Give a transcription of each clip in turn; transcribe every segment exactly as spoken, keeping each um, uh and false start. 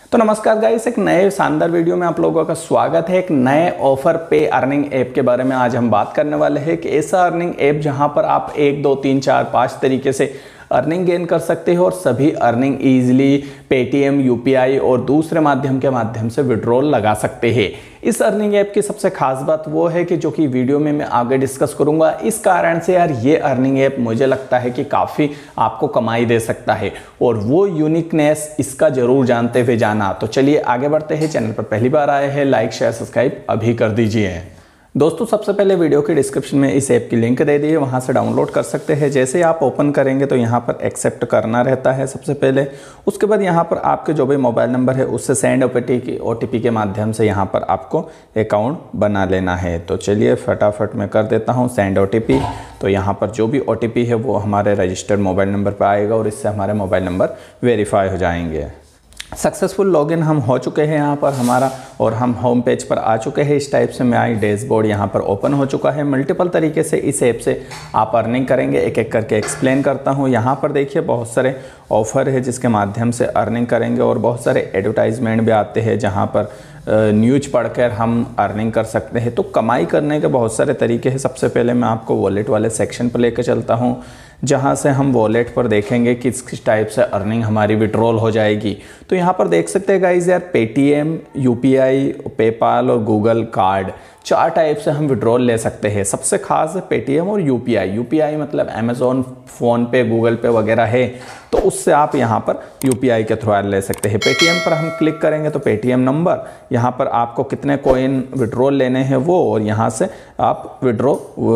तो नमस्कार गाइस, एक नए शानदार वीडियो में आप लोगों का स्वागत है। एक नए ऑफर पे अर्निंग ऐप के बारे में आज हम बात करने वाले हैं कि ऐसा अर्निंग ऐप जहां पर आप एक दो तीन चार पाँच तरीके से अर्निंग गेन कर सकते हो और सभी अर्निंग इजीली पेटीएम, यूपीआई और दूसरे माध्यम के माध्यम से विड्रॉल लगा सकते हैं। इस अर्निंग ऐप की सबसे खास बात वो है कि जो कि वीडियो में मैं आगे डिस्कस करूंगा। इस कारण से यार ये अर्निंग ऐप मुझे लगता है कि काफ़ी आपको कमाई दे सकता है और वो यूनिकनेस इसका जरूर जानते हुए जाना। तो चलिए आगे बढ़ते हैं। चैनल पर पहली बार आए हैं, लाइक शेयर सब्सक्राइब अभी कर दीजिए। दोस्तों सबसे पहले वीडियो के डिस्क्रिप्शन में इस ऐप की लिंक दे दी है, वहाँ से डाउनलोड कर सकते हैं। जैसे ही आप ओपन करेंगे तो यहाँ पर एक्सेप्ट करना रहता है सबसे पहले। उसके बाद यहाँ पर आपके जो भी मोबाइल नंबर है उससे send OTP O T P के माध्यम से यहाँ पर आपको अकाउंट बना लेना है। तो चलिए फटाफट मैं कर देता हूँ सेंड ओ टी पी। तो यहाँ पर जो भी ओ टी पी है वो हमारे रजिस्टर्ड मोबाइल नंबर पर आएगा और इससे हमारे मोबाइल नंबर वेरीफाई हो जाएंगे। सक्सेसफुल लॉगिन हम हो चुके हैं यहाँ पर हमारा और हम होम पेज पर आ चुके हैं। इस टाइप से माई डैशबोर्ड यहाँ पर ओपन हो चुका है। मल्टीपल तरीके से इस ऐप से आप अर्निंग करेंगे, एक एक करके एक्सप्लेन करता हूँ। यहाँ पर देखिए बहुत सारे ऑफर है जिसके माध्यम से अर्निंग करेंगे और बहुत सारे एडवर्टाइजमेंट भी आते हैं जहाँ पर न्यूज़ पढ़कर हम अर्निंग कर सकते हैं। तो कमाई करने के बहुत सारे तरीके हैं। सबसे पहले मैं आपको वॉलेट वाले सेक्शन पर लेकर चलता हूँ जहाँ से हम वॉलेट पर देखेंगे किस किस टाइप से अर्निंग हमारी विड्रॉल हो जाएगी। तो यहाँ पर देख सकते हैं गाइस यार, पेटीएम, यूपीआई, पेपाल और गूगल कार्ड चार टाइप से हम विड्रॉल ले सकते हैं। सबसे खास है पेटीएम और यूपीआई। यूपीआई मतलब Amazon, PhonePe, Google Pay वगैरह है तो उससे आप यहाँ पर यूपीआई के थ्रू ले सकते हैं। पेटीएम पर हम क्लिक करेंगे तो पेटीएम नंबर, यहाँ पर आपको कितने कॉइन विड्रॉल लेने हैं वो, और यहाँ से आप विड्रॉ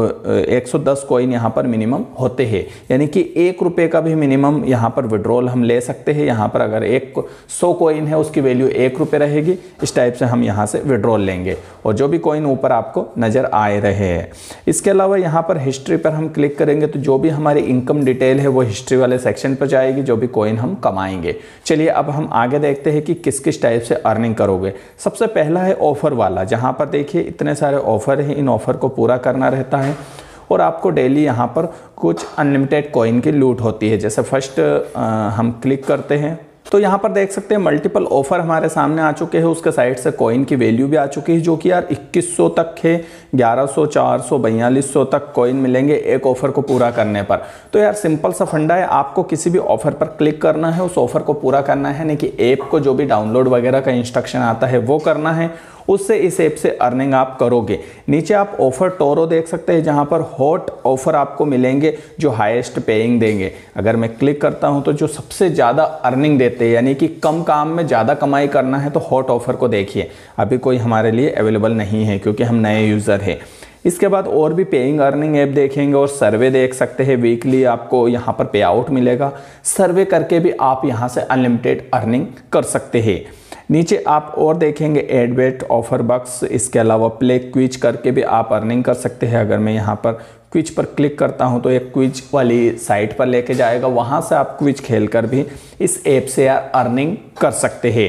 एक सौ दस कॉइन यहाँ पर मिनिमम होते हैं, यानी कि एक रुपये का भी मिनिमम यहाँ पर विड्रॉल हम ले सकते हैं। यहाँ पर अगर एक सौ कॉइन है उसकी वैल्यू एक रुपये रहेगी। इस टाइप से हम यहाँ से विड्रॉल लेंगे और जो भी कॉइन ऊपर आपको नज़र आ रहे हैं। इसके अलावा यहाँ पर हिस्ट्री पर हम क्लिक करेंगे तो जो भी हमारी इनकम डिटेल है वो हिस्ट्री वाले सेक्शन पर जाएगी, जो भी कॉइन हम कमाएंगे। चलिए अब हम आगे देखते हैं कि किस किस टाइप से अर्निंग करोगे। सबसे पहला है ऑफर वाला, जहाँ पर देखिए इतने सारे ऑफर हैं, इन ऑफर को पूरा करना रहता है और आपको डेली यहाँ पर कुछ अनलिमिटेड कॉइन की लूट होती है। जैसे फर्स्ट हम क्लिक करते हैं तो यहाँ पर देख सकते हैं मल्टीपल ऑफर हमारे सामने आ चुके हैं। उसके साइड से कॉइन की वैल्यू भी आ चुकी है जो कि यार इक्कीस सौ तक है, ग्यारह सौ, चार सौ, बयालीस सौ तक कॉइन मिलेंगे एक ऑफर को पूरा करने पर। तो यार सिंपल सा फंडा है, आपको किसी भी ऑफर पर क्लिक करना है, उस ऑफर को पूरा करना है, नहीं कि ऐप को जो भी डाउनलोड वगैरह का इंस्ट्रक्शन आता है वो करना है, उससे इस ऐप से अर्निंग आप करोगे। नीचे आप ऑफर टोरो देख सकते हैं जहां पर हॉट ऑफर आपको मिलेंगे जो हाईएस्ट पेइंग देंगे। अगर मैं क्लिक करता हूं तो जो सबसे ज़्यादा अर्निंग देते हैं, यानी कि कम काम में ज़्यादा कमाई करना है, तो हॉट ऑफर को देखिए। अभी कोई हमारे लिए अवेलेबल नहीं है क्योंकि हम नए यूज़र हैं। इसके बाद और भी पेइंग अर्निंग ऐप देखेंगे और सर्वे देख सकते हैं। वीकली आपको यहाँ पर पे आउट मिलेगा। सर्वे करके भी आप यहाँ से अनलिमिटेड अर्निंग कर सकते हैं। नीचे आप और देखेंगे एडवेट, ऑफर बक्स, इसके अलावा प्ले क्विज करके भी आप अर्निंग कर सकते हैं। अगर मैं यहाँ पर क्विज पर क्लिक करता हूँ तो एक क्विज वाली साइट पर लेके जाएगा, वहाँ से आप क्विज खेलकर भी इस ऐप से अर्निंग कर सकते हैं।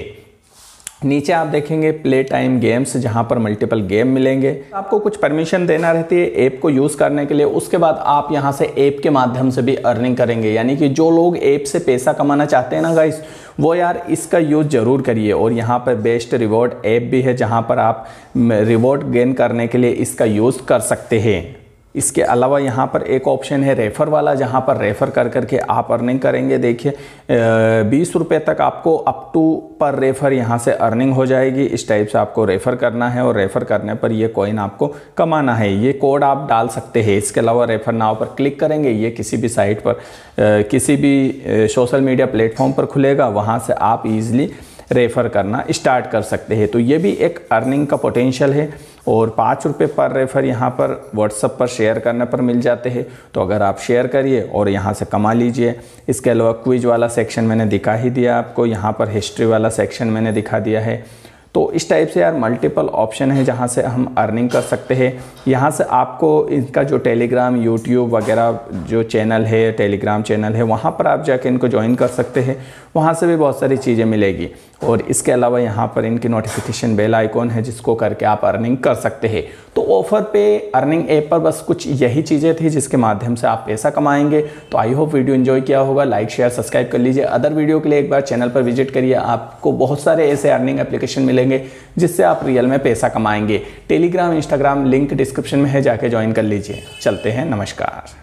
नीचे आप देखेंगे प्ले टाइम गेम्स, जहां पर मल्टीपल गेम मिलेंगे। आपको कुछ परमिशन देना रहती है ऐप को यूज़ करने के लिए। उसके बाद आप यहां से ऐप के माध्यम से भी अर्निंग करेंगे, यानी कि जो लोग ऐप से पैसा कमाना चाहते हैं ना गाइस, वो यार इसका यूज़ ज़रूर करिए। और यहाँ पर बेस्ट रिवॉर्ड ऐप भी है जहाँ पर आप रिवॉर्ड गेन करने के लिए इसका यूज़ कर सकते हैं। इसके अलावा यहाँ पर एक ऑप्शन है रेफ़र वाला, जहाँ पर रेफ़र कर करके आप अर्निंग करेंगे। देखिए बीस रुपये तक आपको अप टू पर रेफ़र यहाँ से अर्निंग हो जाएगी। इस टाइप से आपको रेफ़र करना है और रेफ़र करने पर ये कॉइन आपको कमाना है। ये कोड आप डाल सकते हैं। इसके अलावा रेफ़र नाउ पर क्लिक करेंगे, ये किसी भी साइट पर, किसी भी सोशल मीडिया प्लेटफॉर्म पर खुलेगा, वहाँ से आप ईज़िली रेफ़र करना स्टार्ट कर सकते हैं। तो ये भी एक अर्निंग का पोटेंशियल है। और पाँच रुपये पर रेफ़र यहाँ पर व्हाट्सएप पर शेयर करने पर मिल जाते हैं। तो अगर आप शेयर करिए और यहाँ से कमा लीजिए। इसके अलावा क्विज वाला सेक्शन मैंने दिखा ही दिया आपको, यहाँ पर हिस्ट्री वाला सेक्शन मैंने दिखा दिया है। तो इस टाइप से यार मल्टीपल ऑप्शन है जहाँ से हम अर्निंग कर सकते हैं। यहाँ से आपको इनका जो टेलीग्राम, यूट्यूब वगैरह जो चैनल है, टेलीग्राम चैनल है, वहाँ पर आप जाके इनको ज्वाइन कर सकते हैं। वहाँ से भी बहुत सारी चीज़ें मिलेगी। और इसके अलावा यहाँ पर इनकी नोटिफिकेशन बेल आइकॉन है जिसको करके आप अर्निंग कर सकते हैं। तो ऑफर पे अर्निंग ऐप पर बस कुछ यही चीज़ें थी जिसके माध्यम से आप पैसा कमाएंगे। तो आई होप वीडियो एंजॉय किया होगा। लाइक शेयर सब्सक्राइब कर लीजिए। अदर वीडियो के लिए एक बार चैनल पर विजिट करिए, आपको बहुत सारे ऐसे अर्निंग एप्लीकेशन मिलेंगे जिससे आप रियल में पैसा कमाएंगे। टेलीग्राम, इंस्टाग्राम लिंक डिस्क्रिप्शन में है, जाके ज्वाइन कर लीजिए। चलते हैं, नमस्कार।